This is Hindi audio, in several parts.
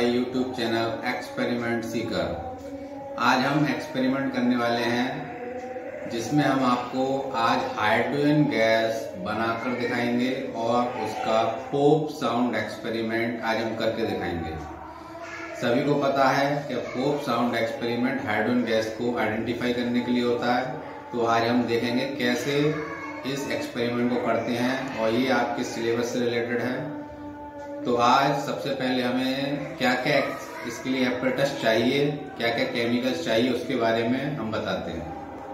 My YouTube channel experiment seeker. आज हम एक्सपेरिमेंट करने वाले हैं जिसमें हम आपको आज हाइड्रोजन गैस बनाकर दिखाएंगे और उसका पॉप साउंड एक्सपेरिमेंट आज हम करके दिखाएंगे। सभी को पता है कि pop sound experiment hydrogen gas को आइडेंटिफाई करने के लिए होता है। तो आज हम देखेंगे कैसे इस एक्सपेरिमेंट को करते हैं और ये आपके सिलेबस से रिलेटेड है। तो आज सबसे पहले हमें क्या क्या इसके लिए एपरेटस चाहिए, क्या क्या केमिकल्स चाहिए, उसके बारे में हम बताते हैं।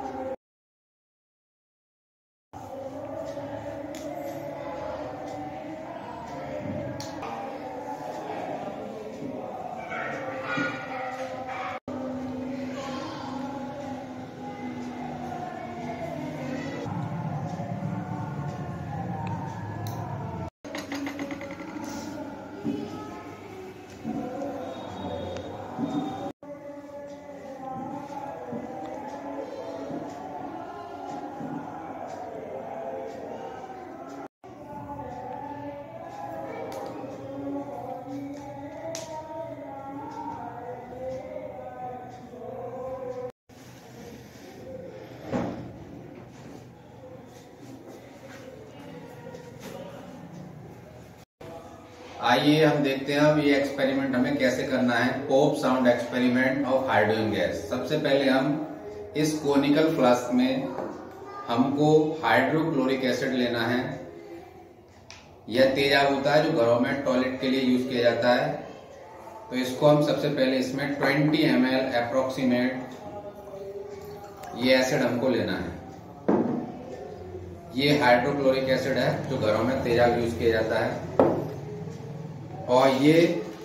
आइए हम देखते हैं अब ये एक्सपेरिमेंट हमें कैसे करना है, pop sound experiment of hydrogen gas. सबसे पहले हम इस कोनिकल फ्लास्क में हमको हाइड्रोक्लोरिक एसिड लेना है। यह तेजाब होता है जो घरों में टॉयलेट के लिए यूज किया जाता है। तो इसको हम सबसे पहले इसमें 20 ml अप्रोक्सीमेट ये एसिड हमको लेना है। ये हाइड्रोक्लोरिक एसिड है जो घरों में तेजाब यूज किया जाता है। और ये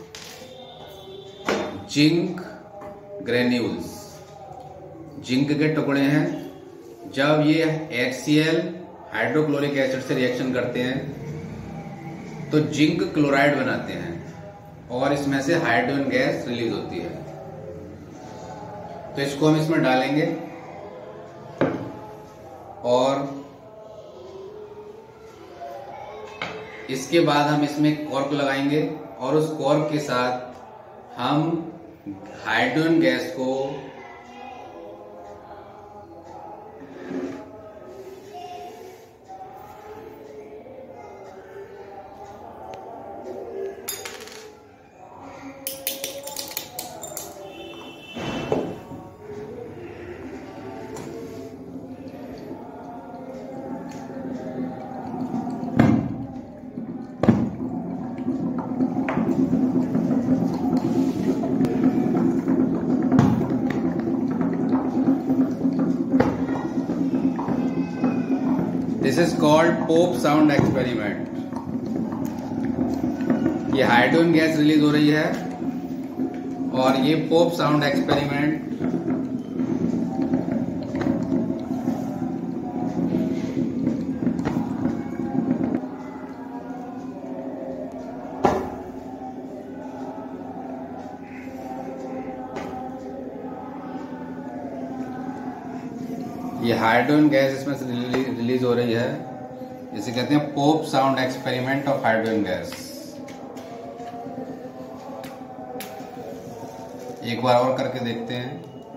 जिंक ग्रेन्यूल्स, जिंक के टुकड़े हैं। जब ये HCl हाइड्रोक्लोरिक एसिड से रिएक्शन करते हैं तो जिंक क्लोराइड बनाते हैं और इसमें से हाइड्रोजन गैस रिलीज होती है। तो इसको हम इसमें डालेंगे और इसके बाद हम इसमें कॉर्क लगाएंगे और उस कॉर्क के साथ हम हाइड्रोजन गैस को this is called pop sound experiment. ये हाइड्रोजन गैस रिलीज हो रही है और ये पॉप साउंड एक्सपेरिमेंट ये हाइड्रोजन गैस इसमें से रिलीज हो रही है। इसे कहते हैं pop sound experiment of hydrogen gas. एक बार और करके देखते हैं।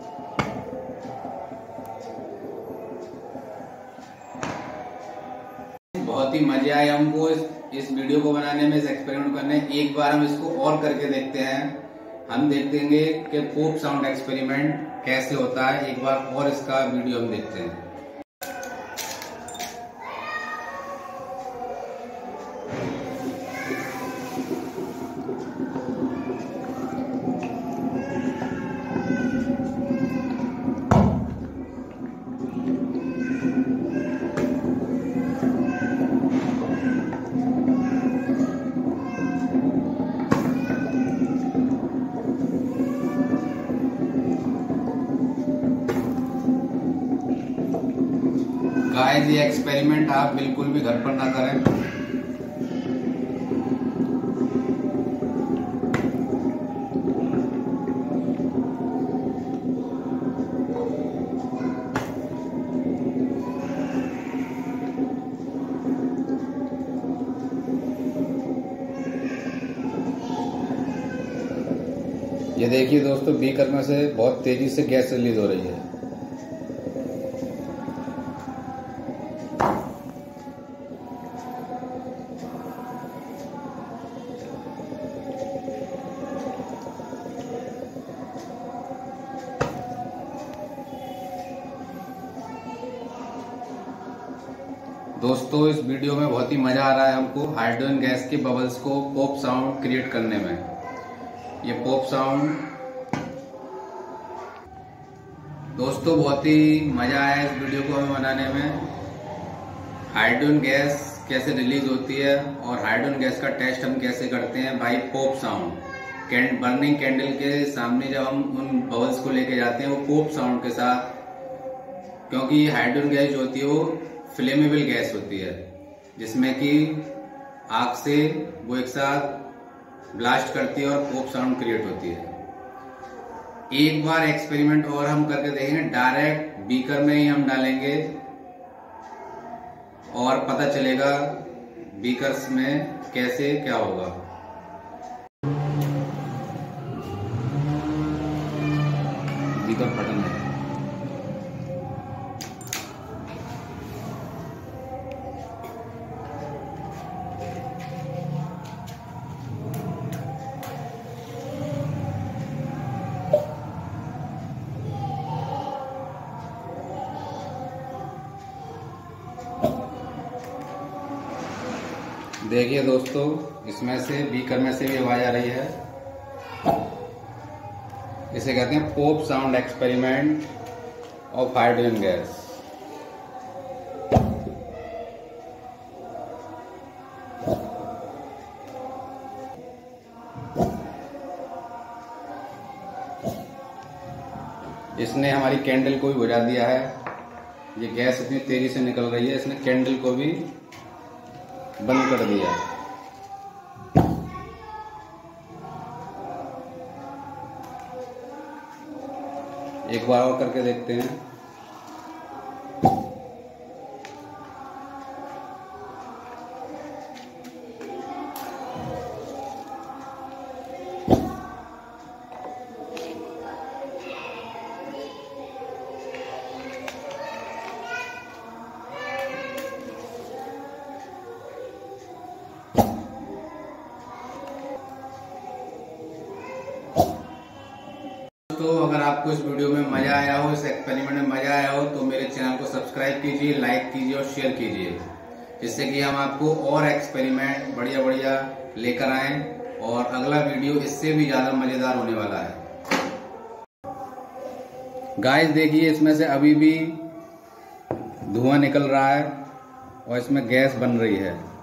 बहुत ही मजे आए हमको इस वीडियो को बनाने में, इस एक्सपेरिमेंट करने। एक बार हम इसको और करके देखते हैं। हम देखेंगे कि पॉप साउंड एक्सपेरिमेंट कैसे होता है। एक बार और इसका वीडियो हम देखते हैं। गाइस, ये एक्सपेरिमेंट आप बिल्कुल भी घर पर ना करें। ये देखिए दोस्तों, बीकर में से बहुत तेजी से गैस रिलीज हो रही है। दोस्तों इस वीडियो में बहुत ही मजा आ रहा है हमको हाइड्रोजन गैस के बबल्स को पॉप साउंड क्रिएट करने में। ये पॉप साउंड दोस्तों बहुत ही मजा आया इस वीडियो को हमें बनाने में। हाइड्रोजन गैस कैसे रिलीज होती है और हाइड्रोजन गैस का टेस्ट हम कैसे करते हैं by pop sound. Burning candle के सामने जब हम उन बबल्स को लेके जाते हैं वो पॉप साउंड के साथ, क्योंकि हाइड्रोजन गैस जो होती है वो फ्लेमेबल गैस होती है, जिसमें कि आग से वो एक साथ ब्लास्ट करती है और पॉप साउंड क्रिएट होती है। एक बार एक्सपेरिमेंट और हम करके देखेंगे, डायरेक्ट बीकर में ही हम डालेंगे और पता चलेगा बीकर्स में कैसे क्या होगा। बीकर फटन है। देखिए दोस्तों, इसमें से बीकर में से भी आवाज आ रही है। इसे कहते हैं pop sound experiment of hydrogen gas. इसने हमारी कैंडल को भी बुझा दिया है। ये गैस इतनी तेजी से निकल रही है, इसने कैंडल को भी बंद कर दिया। एक बार और करके देखते हैं। तो अगर आपको इस वीडियो में मजा आया हो, इस एक्सपेरिमेंट में मजा आया हो, तो मेरे चैनल को सब्सक्राइब कीजिए, लाइक कीजिए और शेयर कीजिए, जिससे कि हम आपको और एक्सपेरिमेंट बढ़िया बढ़िया लेकर आएं और अगला वीडियो इससे भी ज्यादा मजेदार होने वाला है। गाइस देखिए, इसमें से अभी भी धुआं निकल रहा है और इसमें गैस बन रही है।